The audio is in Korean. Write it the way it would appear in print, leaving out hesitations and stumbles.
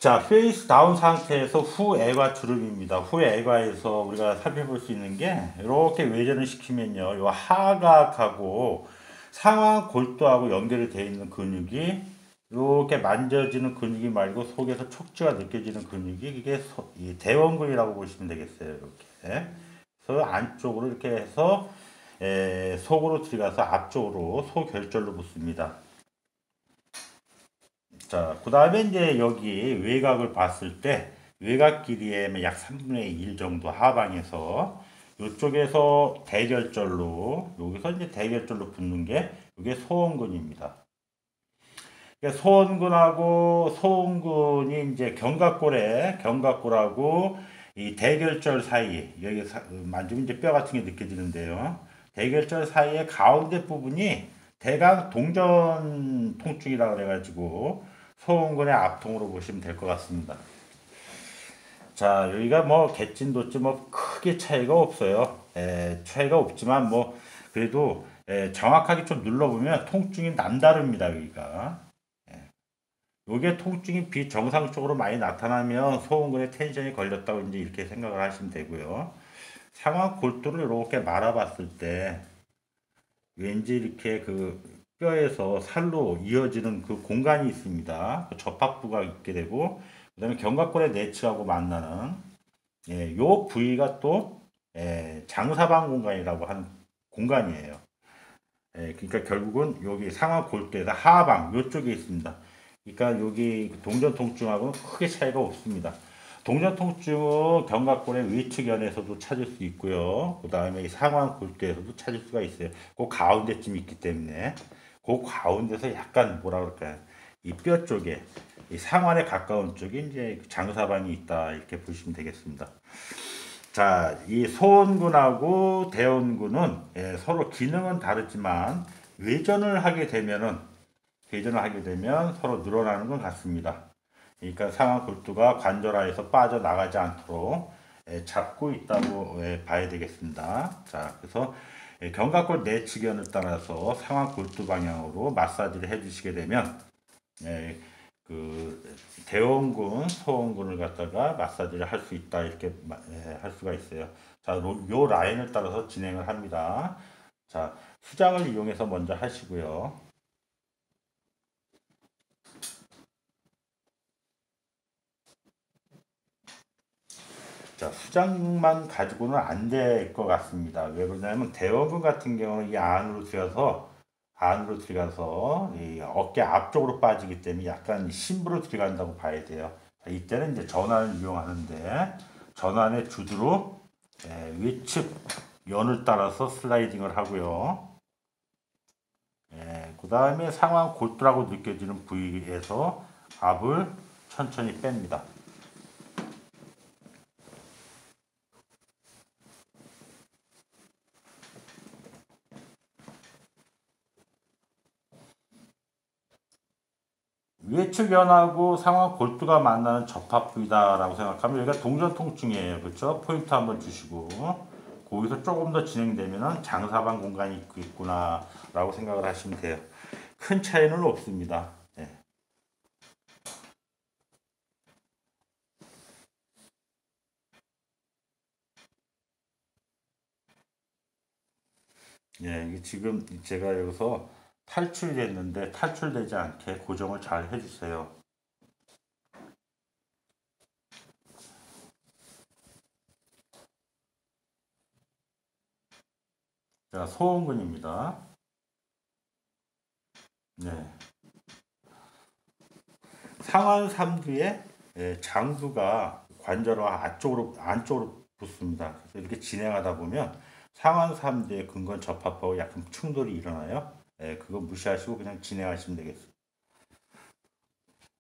자, 페이스 다운 상태에서 후애가 주름입니다. 후애가에서 우리가 살펴볼 수 있는 게 이렇게 외전을 시키면요, 요 하각하고 상완 골두하고 연결이 되어 있는 근육이 이렇게 만져지는 근육이 말고 속에서 척추가 느껴지는 근육이 이게 이 대원근이라고 보시면 되겠어요. 이렇게. 그래서 안쪽으로 이렇게 해서 속으로 들어가서 앞쪽으로 소결절로 붙습니다. 자, 그 다음에 이제 여기 외곽을 봤을 때 외곽 길이의 약 3분의 1 정도 하방에서 이쪽에서 대결절로 여기서 이제 대결절로 붙는 게 이게 소원근입니다. 그러니까 소원근하고 소원근이 이제 견갑골하고 이 대결절 사이 여기 만지면 이제 뼈 같은 게 느껴지는데요. 대결절 사이의 가운데 부분이 대강 동전 통증이라 그래가지고 소원근의 앞통으로 보시면 될 것 같습니다. 자, 여기가 뭐 개찐도찐 뭐 크게 차이가 없어요. 차이가 없지만 뭐 그래도 정확하게 좀 눌러보면 통증이 남다릅니다. 여기가. 요게 통증이 비정상적으로 많이 나타나면 소원근에 텐션이 걸렸다고 이제 이렇게 생각을 하시면 되고요. 상완 골두를 이렇게 말아봤을 때 왠지 이렇게 그 뼈에서 살로 이어지는 그 공간이 있습니다. 그 접합부가 있게 되고 그다음에 견갑골의 내측하고 만나는 요 부위가 또 장사방 공간이라고 하는 공간이에요. 그러니까 결국은 여기 상완 골두에서 하방 요쪽에 있습니다. 그러니까 여기 동전 통증하고는 크게 차이가 없습니다. 동전 통증은 견갑골의 위측연에서도 찾을 수 있고요. 그 다음에 상완 골두에서도 찾을 수가 있어요. 그 가운데쯤 있기 때문에 그 가운데서 약간 뭐라 그럴까요? 이 뼈 쪽에 이 상완에 가까운 쪽에 이제 장사방이 있다 이렇게 보시면 되겠습니다. 자, 이 소원근하고 대원근은 서로 기능은 다르지만 회전을 하게 되면 서로 늘어나는 것 같습니다. 그러니까 상완 골두가 관절하에서 빠져나가지 않도록 잡고 있다고 봐야 되겠습니다. 자, 그래서 견갑골 내측연을 따라서 상완 골두 방향으로 마사지를 해주시게 되면 그 대원근, 소원근을 갖다가 마사지를 할 수 있다 이렇게 할 수가 있어요. 자, 요 라인을 따라서 진행을 합니다. 자, 수장을 이용해서 먼저 하시고요. 자, 수장만 가지고는 안 될 것 같습니다. 왜 그러냐면 대원근 같은 경우는 이 안으로 들어가서 이 어깨 앞쪽으로 빠지기 때문에 약간 심부로 들어간다고 봐야 돼요. 이때는 이제 전환을 이용하는데 전환의 주두로 위측 연을 따라서 슬라이딩을 하고요. 그 다음에 상완 골두라고 느껴지는 부위에서 압을 천천히 뺍니다. 위측연하고 상완 골두가 만나는 접합 부위다라고 생각하면 여기가 동전 통증이에요. 그렇죠? 포인트 한번 주시고 거기서 조금 더 진행되면 장사방 공간이 있구나라고 생각을 하시면 돼요. 큰 차이는 없습니다. 이게 지금 제가 여기서 탈출됐는데 탈출되지 않게 고정을 잘 해주세요. 자, 소원근입니다. 상완 삼두의 장두가 관절화 안쪽으로 붙습니다. 그래서 이렇게 진행하다 보면 상완 삼두의 근건 접합하고 약간 충돌이 일어나요. 그거 무시하시고 그냥 진행하시면 되겠습니다.